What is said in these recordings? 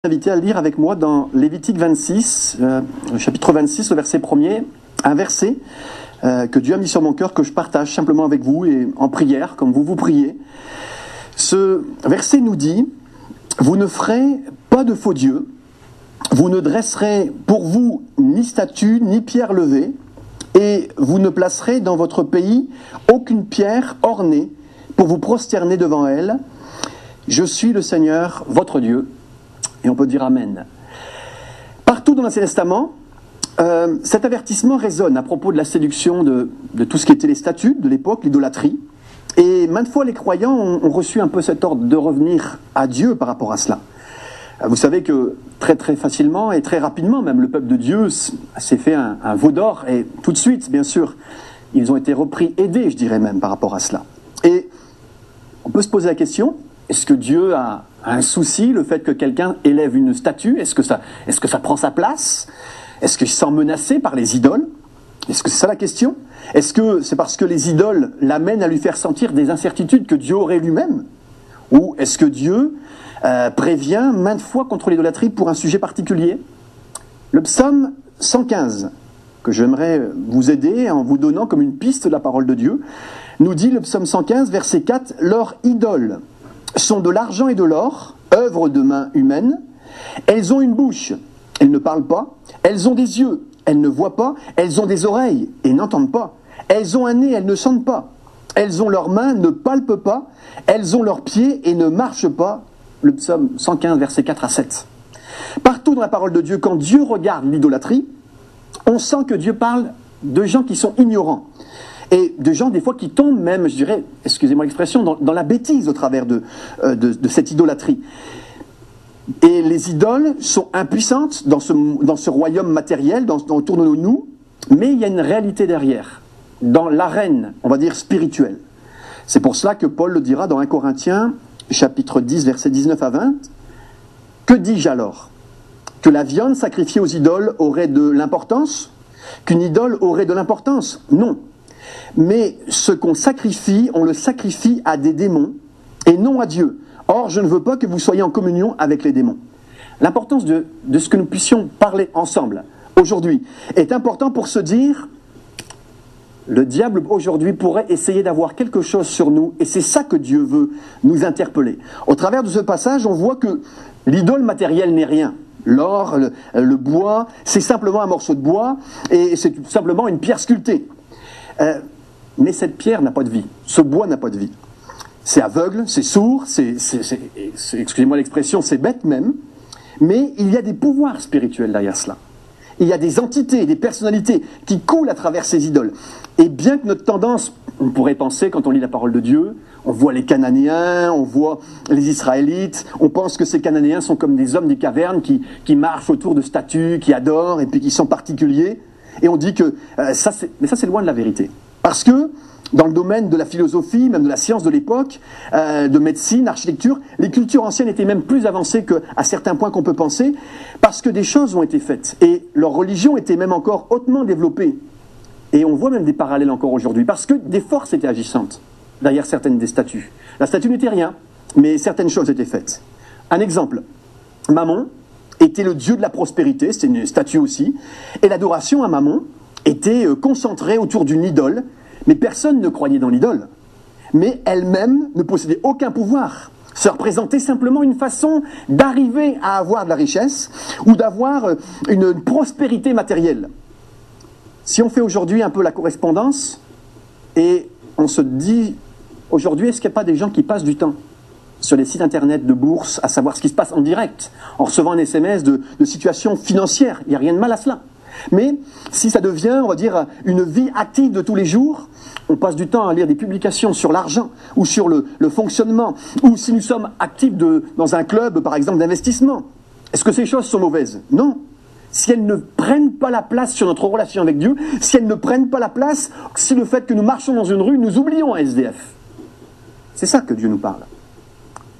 Invité à lire avec moi dans Lévitique 26, chapitre 26, le verset 1er, un verset que Dieu a mis sur mon cœur, que je partage simplement avec vous et en prière, comme vous priez. Ce verset nous dit: vous ne ferez pas de faux dieux, vous ne dresserez pour vous ni statue ni pierre levée, et vous ne placerez dans votre pays aucune pierre ornée pour vous prosterner devant elle. Je suis le Seigneur, votre Dieu. Et on peut dire Amen. Partout dans l'Ancien Testament, cet avertissement résonne à propos de la séduction de tout ce qui était les statues de l'époque, l'idolâtrie. Et maintes fois, les croyants ont reçu un peu cet ordre de revenir à Dieu par rapport à cela. Vous savez que très très facilement et très rapidement, même le peuple de Dieu s'est fait un veau d'or, et tout de suite, bien sûr, ils ont été repris, aidés, je dirais même, par rapport à cela. Et on peut se poser la question: est-ce que Dieu a un souci, le fait que quelqu'un élève une statue? Est-ce que ça prend sa place? Est-ce qu'il se sent menacé par les idoles? Est-ce que c'est ça la question? Est-ce que c'est parce que les idoles l'amènent à lui faire sentir des incertitudes que Dieu aurait lui-même? Ou est-ce que Dieu prévient maintes fois contre l'idolâtrie pour un sujet particulier? Le psaume 115, que j'aimerais vous aider en vous donnant comme une piste de la parole de Dieu, nous dit, le psaume 115, verset 4, « Leurs idoles sont de l'argent et de l'or, œuvre de mains humaines. Elles ont une bouche, elles ne parlent pas. Elles ont des yeux, elles ne voient pas. Elles ont des oreilles et n'entendent pas. Elles ont un nez, elles ne sentent pas. Elles ont leurs mains, ne palpent pas. Elles ont leurs pieds et ne marchent pas. » Le psaume 115, versets 4 à 7. Partout dans la parole de Dieu, quand Dieu regarde l'idolâtrie, on sent que Dieu parle de gens qui sont ignorants. Et de gens, des fois, qui tombent même, je dirais, excusez-moi l'expression, dans la bêtise au travers de cette idolâtrie. Et les idoles sont impuissantes dans ce royaume matériel, autour de nous, mais il y a une réalité derrière, dans l'arène, on va dire, spirituelle. C'est pour cela que Paul le dira dans 1 Corinthiens, chapitre 10, versets 19 à 20. « Que dis-je alors? Que la viande sacrifiée aux idoles aurait de l'importance? Qu'une idole aurait de l'importance? Non. Mais ce qu'on sacrifie, on le sacrifie à des démons et non à Dieu. Or, je ne veux pas que vous soyez en communion avec les démons. » L'importance de ce que nous puissions parler ensemble aujourd'hui est important pour se dire: le diable aujourd'hui pourrait essayer d'avoir quelque chose sur nous, et c'est ça que Dieu veut nous interpeller. Au travers de ce passage, on voit que l'idole matérielle n'est rien. L'or, le bois, c'est simplement un morceau de bois, et c'est tout simplement une pierre sculptée. Mais cette pierre n'a pas de vie, ce bois n'a pas de vie. C'est aveugle, c'est sourd, excusez-moi l'expression, c'est bête même, mais il y a des pouvoirs spirituels derrière cela. Il y a des entités, des personnalités qui coulent à travers ces idoles. Et bien que notre tendance, on pourrait penser, quand on lit la parole de Dieu, on voit les Cananéens, on voit les Israélites, on pense que ces Cananéens sont comme des hommes des cavernes qui marchent autour de statues, qui adorent et puis qui sont particuliers. Et on dit que mais ça c'est loin de la vérité. Parce que dans le domaine de la philosophie, même de la science de l'époque, de médecine, architecture, les cultures anciennes étaient même plus avancées qu'à certains points qu'on peut penser, parce que des choses ont été faites. Et leur religion était même encore hautement développée. Et on voit même des parallèles encore aujourd'hui, parce que des forces étaient agissantes derrière certaines des statues. La statue n'était rien, mais certaines choses étaient faites. Un exemple, Mammon était le dieu de la prospérité, c'était une statue aussi, et l'adoration à Mammon était concentrée autour d'une idole, mais personne ne croyait dans l'idole. Mais elle-même ne possédait aucun pouvoir. Ça représentait simplement une façon d'arriver à avoir de la richesse ou d'avoir une prospérité matérielle. Si on fait aujourd'hui un peu la correspondance et on se dit aujourd'hui, est-ce qu'il n'y a pas des gens qui passent du temps sur les sites internet de bourse à savoir ce qui se passe en direct, en recevant un SMS de situation financière? Il n'y a rien de mal à cela. Mais si ça devient, on va dire, une vie active de tous les jours, on passe du temps à lire des publications sur l'argent ou sur le fonctionnement, ou si nous sommes actifs dans un club, par exemple, d'investissement. Est-ce que ces choses sont mauvaises? Non. Si elles ne prennent pas la place sur notre relation avec Dieu, si elles ne prennent pas la place, si le fait que nous marchons dans une rue, nous oublions un SDF. C'est ça que Dieu nous parle.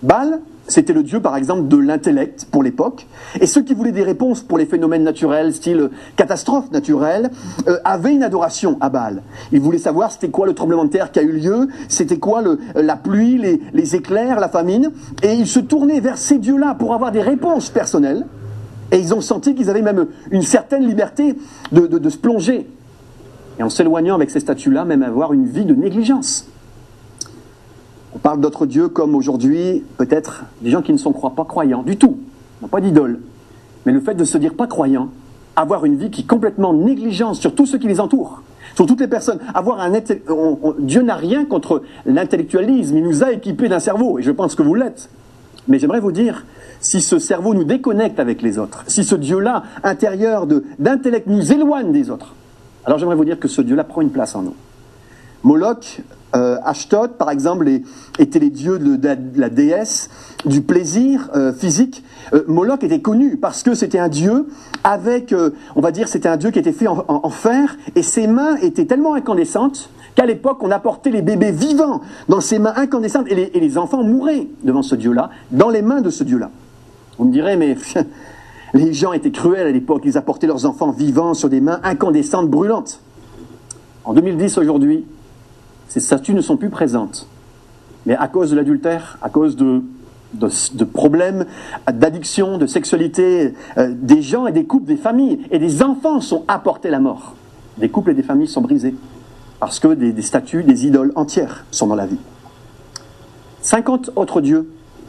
Baal, c'était le dieu, par exemple, de l'intellect pour l'époque. Et ceux qui voulaient des réponses pour les phénomènes naturels, style catastrophe naturelle, avaient une adoration à Baal. Ils voulaient savoir c'était quoi le tremblement de terre qui a eu lieu, c'était quoi la pluie, les éclairs, la famine. Et ils se tournaient vers ces dieux-là pour avoir des réponses personnelles. Et ils ont senti qu'ils avaient même une certaine liberté de se plonger. Et en s'éloignant avec ces statues-là, même avoir une vie de négligence. On parle d'autres dieux comme aujourd'hui, peut-être, des gens qui ne sont pas croyants du tout, n'ont pas d'idole. Mais le fait de se dire pas croyant, avoir une vie qui est complètement négligente sur tous ceux qui les entourent, sur toutes les personnes, Dieu n'a rien contre l'intellectualisme, il nous a équipés d'un cerveau, et je pense que vous l'êtes. Mais j'aimerais vous dire, si ce cerveau nous déconnecte avec les autres, si ce Dieu-là, intérieur d'intellect, nous éloigne des autres, alors j'aimerais vous dire que ce Dieu-là prend une place en nous. Moloch, Ashdod, par exemple, étaient les dieux de la déesse du plaisir physique. Moloch était connu parce que c'était un dieu avec, on va dire, c'était un dieu qui était fait en fer, et ses mains étaient tellement incandescentes qu'à l'époque, on apportait les bébés vivants dans ses mains incandescentes, et les enfants mouraient devant ce dieu-là, dans les mains de ce dieu-là. Vous me direz, mais les gens étaient cruels à l'époque, ils apportaient leurs enfants vivants sur des mains incandescentes, brûlantes. En 2010, aujourd'hui, ces statues ne sont plus présentes. Mais à cause de l'adultère, à cause de problèmes d'addiction, de sexualité, des gens et des couples, des familles et des enfants sont apportés à la mort. Des couples et des familles sont brisés parce que des statues, des idoles entières sont dans la vie. 50 autres dieux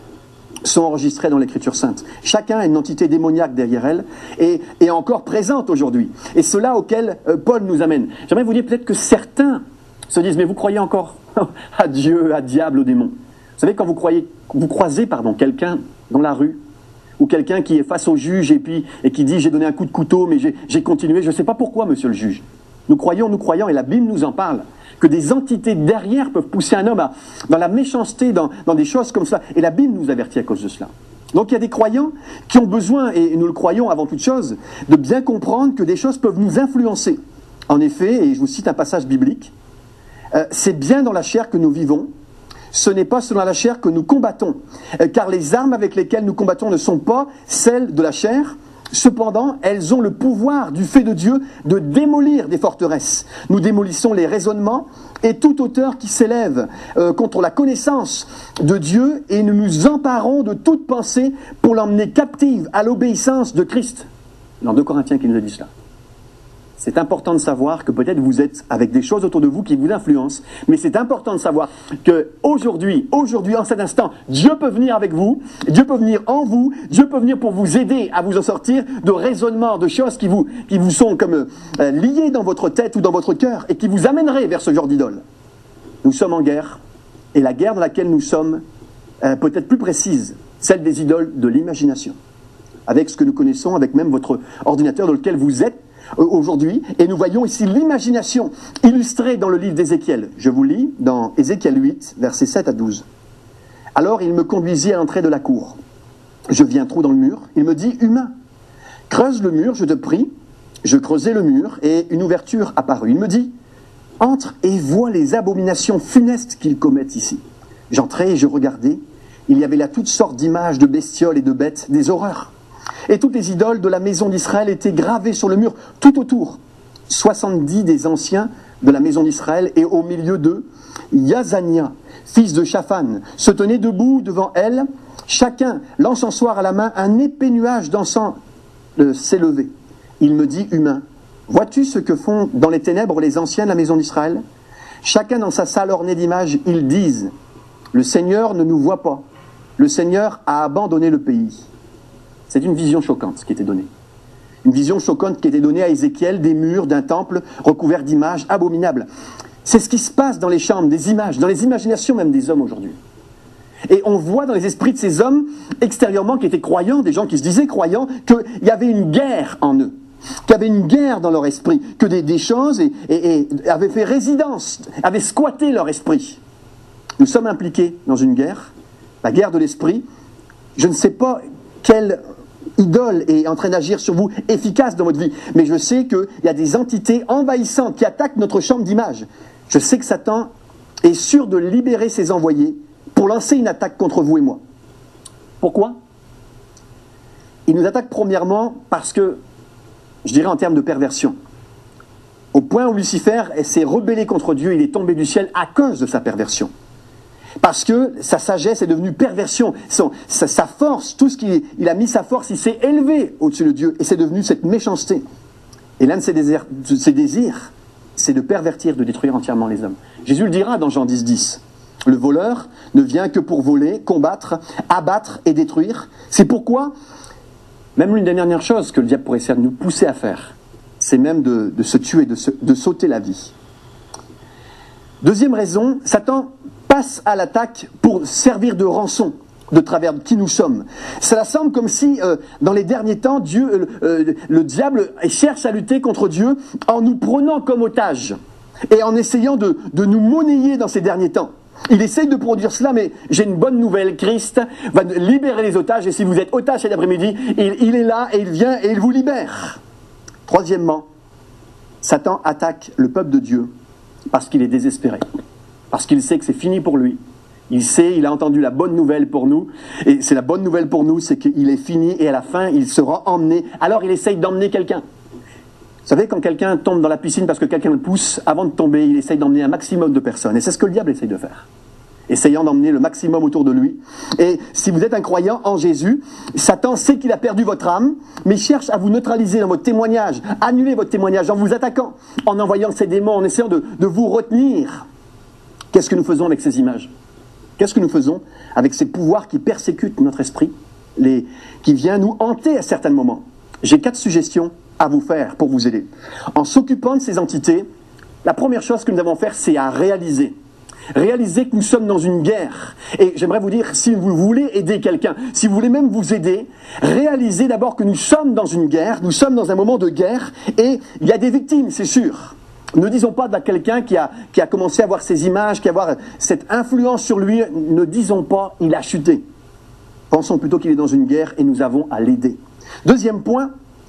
sont enregistrés dans l'Écriture sainte. Chacun a une entité démoniaque derrière elle et est encore présente aujourd'hui. Et cela auquel Paul nous amène. J'aimerais vous dire peut-être que certains se disent, mais vous croyez encore à Dieu, à diable, au démon. Vous savez, quand vous croisez quelqu'un dans la rue, ou quelqu'un qui est face au juge et qui dit, j'ai donné un coup de couteau, mais j'ai continué, je ne sais pas pourquoi, monsieur le juge. Nous croyons, et la Bible nous en parle, que des entités derrière peuvent pousser un homme dans la méchanceté, dans des choses comme ça. Et la Bible nous avertit à cause de cela. Donc il y a des croyants qui ont besoin, et nous le croyons avant toute chose, de bien comprendre que des choses peuvent nous influencer. En effet, et je vous cite un passage biblique, c'est bien dans la chair que nous vivons, ce n'est pas selon la chair que nous combattons, car les armes avec lesquelles nous combattons ne sont pas celles de la chair, cependant elles ont le pouvoir du fait de Dieu de démolir des forteresses. Nous démolissons les raisonnements et toute hauteur qui s'élève contre la connaissance de Dieu, et nous nous emparons de toute pensée pour l'emmener captive à l'obéissance de Christ. Dans 2 Corinthiens qui nous a dit cela. C'est important de savoir que peut-être vous êtes avec des choses autour de vous qui vous influencent, mais c'est important de savoir qu'aujourd'hui, en cet instant, Dieu peut venir avec vous, Dieu peut venir en vous, Dieu peut venir pour vous aider à vous en sortir de raisonnements, de choses qui vous sont comme liées dans votre tête ou dans votre cœur et qui vous amèneraient vers ce genre d'idole. Nous sommes en guerre, et la guerre dans laquelle nous sommes peut être plus précise, celle des idoles de l'imagination. Avec ce que nous connaissons, avec même votre ordinateur dans lequel vous êtes, aujourd'hui, et nous voyons ici l'imagination illustrée dans le livre d'Ézéchiel. Je vous lis dans Ézéchiel 8, versets 7 à 12. Alors il me conduisit à l'entrée de la cour. Je vis un trou dans le mur. Il me dit, humain, creuse le mur, je te prie. Je creusai le mur et une ouverture apparut. Il me dit, entre et vois les abominations funestes qu'ils commettent ici. J'entrai et je regardai. Il y avait là toutes sortes d'images de bestioles et de bêtes, des horreurs. Et toutes les idoles de la maison d'Israël étaient gravées sur le mur tout autour. 70 des anciens de la maison d'Israël, et au milieu d'eux, Yazania, fils de Shaphan, se tenait debout devant elle, chacun l'encensoir à la main, un épais nuage d'encens s'élevait. Il me dit, humain, vois-tu ce que font dans les ténèbres les anciens de la maison d'Israël? Chacun dans sa salle ornée d'images, ils disent, le Seigneur ne nous voit pas, le Seigneur a abandonné le pays. C'est une vision choquante qui était donnée. Une vision choquante qui était donnée à Ézéchiel des murs d'un temple recouvert d'images abominables. C'est ce qui se passe dans les chambres, des images, dans les imaginations même des hommes aujourd'hui. Et on voit dans les esprits de ces hommes, extérieurement, qui étaient croyants, des gens qui se disaient croyants, qu'il y avait une guerre en eux, qu'il y avait une guerre dans leur esprit, que des choses avaient fait résidence, avaient squatté leur esprit. Nous sommes impliqués dans une guerre, la guerre de l'esprit. Je ne sais pas quelle idole est en train d'agir sur vous, efficace dans votre vie. Mais je sais qu'il y a des entités envahissantes qui attaquent notre chambre d'images. Je sais que Satan est sûr de libérer ses envoyés pour lancer une attaque contre vous et moi. Pourquoi? Il nous attaque premièrement parce que, je dirais en termes de perversion. Au point où Lucifer s'est rebellé contre Dieu, il est tombé du ciel à cause de sa perversion. Parce que sa sagesse est devenue perversion. Sa force, tout ce qu'il a mis sa force, il s'est élevé au-dessus de Dieu. Et c'est devenu cette méchanceté. Et l'un de ses désirs, c'est de pervertir, de détruire entièrement les hommes. Jésus le dira dans Jean 10, 10. Le voleur ne vient que pour voler, combattre, abattre et détruire. C'est pourquoi, même l'une des dernières choses que le diable pourrait essayer de nous pousser à faire, c'est même de se tuer, de sauter la vie. Deuxième raison, Satan passe à l'attaque pour servir de rançon de travers qui nous sommes. Cela semble comme si, dans les derniers temps, le diable cherche à lutter contre Dieu en nous prenant comme otages et en essayant de nous monnayer dans ces derniers temps. Il essaye de produire cela, mais j'ai une bonne nouvelle. Christ va libérer les otages, et si vous êtes otage cet après-midi, il est là, et il vient, et il vous libère. Troisièmement, Satan attaque le peuple de Dieu parce qu'il est désespéré, parce qu'il sait que c'est fini pour lui. Il a entendu la bonne nouvelle pour nous, et c'est la bonne nouvelle pour nous, c'est qu'il est fini, et à la fin, il sera emmené. Alors il essaye d'emmener quelqu'un. Vous savez, quand quelqu'un tombe dans la piscine parce que quelqu'un le pousse, avant de tomber, il essaye d'emmener un maximum de personnes. Et c'est ce que le diable essaye de faire, essayant d'emmener le maximum autour de lui. Et si vous êtes un croyant en Jésus, Satan sait qu'il a perdu votre âme, mais il cherche à vous neutraliser dans votre témoignage, annuler votre témoignage en vous attaquant, en envoyant ses démons, en essayant de vous retenir. Qu'est-ce que nous faisons avec ces images? Qu'est-ce que nous faisons avec ces pouvoirs qui persécutent notre esprit, qui viennent nous hanter à certains moments? J'ai 4 suggestions à vous faire pour vous aider. En s'occupant de ces entités, la première chose que nous avons à faire, c'est à réaliser. Réalisez que nous sommes dans une guerre. Et j'aimerais vous dire, si vous voulez aider quelqu'un, si vous voulez même vous aider, réalisez d'abord que nous sommes dans une guerre, nous sommes dans un moment de guerre, et il y a des victimes, c'est sûr. Ne disons pas de quelqu'un qui a commencé à voir ces images, qui a avoir cette influence sur lui, ne disons pas il a chuté. Pensons plutôt qu'il est dans une guerre et nous avons à l'aider. Deuxième point,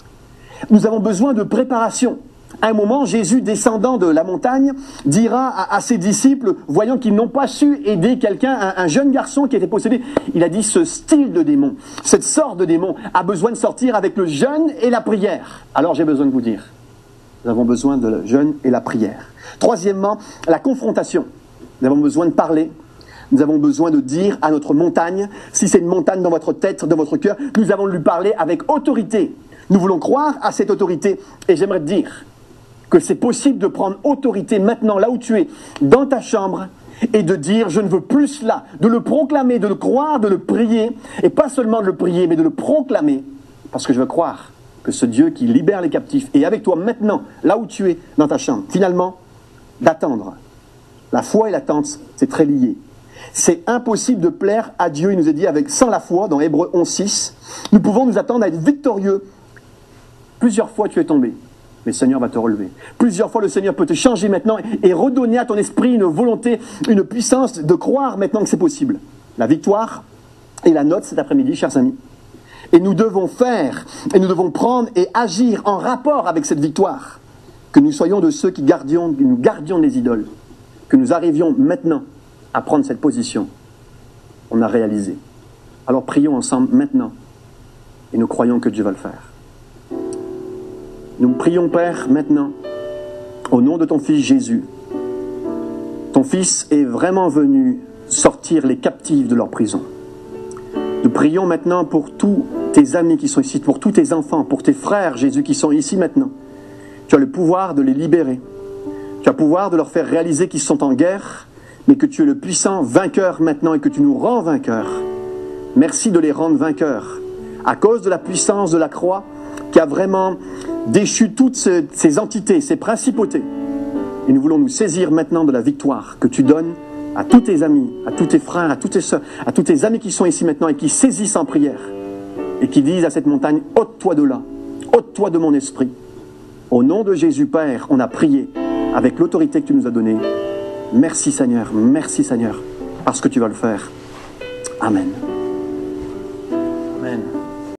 nous avons besoin de préparation. À un moment, Jésus, descendant de la montagne, dira à ses disciples, voyant qu'ils n'ont pas su aider quelqu'un, un jeune garçon qui était possédé, il a dit, ce style de démon, cette sorte de démon, a besoin de sortir avec le jeûne et la prière. Alors j'ai besoin de vous dire, nous avons besoin de le jeûne et la prière. Troisièmement, la confrontation. Nous avons besoin de parler. Nous avons besoin de dire à notre montagne, si c'est une montagne dans votre tête, dans votre cœur, nous avons de lui parler avec autorité. Nous voulons croire à cette autorité. Et j'aimerais te dire que c'est possible de prendre autorité maintenant, là où tu es, dans ta chambre, et de dire, je ne veux plus cela, de le proclamer, de le croire, de le prier, et pas seulement de le prier, mais de le proclamer, parce que je veux croire que ce Dieu qui libère les captifs est avec toi maintenant, là où tu es, dans ta chambre. Finalement, d'attendre. La foi et l'attente, c'est très lié. C'est impossible de plaire à Dieu, il nous est dit, sans la foi, dans Hébreux 11.6, nous pouvons nous attendre à être victorieux. Plusieurs fois tu es tombé, mais le Seigneur va te relever. Plusieurs fois le Seigneur peut te changer maintenant et redonner à ton esprit une volonté, une puissance de croire maintenant que c'est possible. La victoire est la nôtre cet après-midi, chers amis. Et nous devons faire, et nous devons prendre et agir en rapport avec cette victoire. Que nous soyons de ceux qui nous gardions les idoles. Que nous arrivions maintenant à prendre cette position. On a réalisé. Alors prions ensemble maintenant. Et nous croyons que Dieu va le faire. Nous prions, Père, maintenant, au nom de ton Fils Jésus. Ton Fils est vraiment venu sortir les captifs de leur prison. Nous prions maintenant pour tous tes amis qui sont ici, pour tous tes enfants, pour tes frères, Jésus, qui sont ici maintenant. Tu as le pouvoir de les libérer. Tu as le pouvoir de leur faire réaliser qu'ils sont en guerre, mais que tu es le puissant vainqueur maintenant et que tu nous rends vainqueurs. Merci de les rendre vainqueurs. À cause de la puissance de la croix qui a vraiment déchu toutes ces entités, ces principautés. Et nous voulons nous saisir maintenant de la victoire que tu donnes à tous tes amis, à tous tes frères, à toutes tes sœurs, à tous tes amis qui sont ici maintenant et qui saisissent en prière et qui disent à cette montagne, ôte-toi de là, ôte-toi de mon esprit. Au nom de Jésus, Père, on a prié avec l'autorité que tu nous as donnée. Merci Seigneur, parce que tu vas le faire. Amen.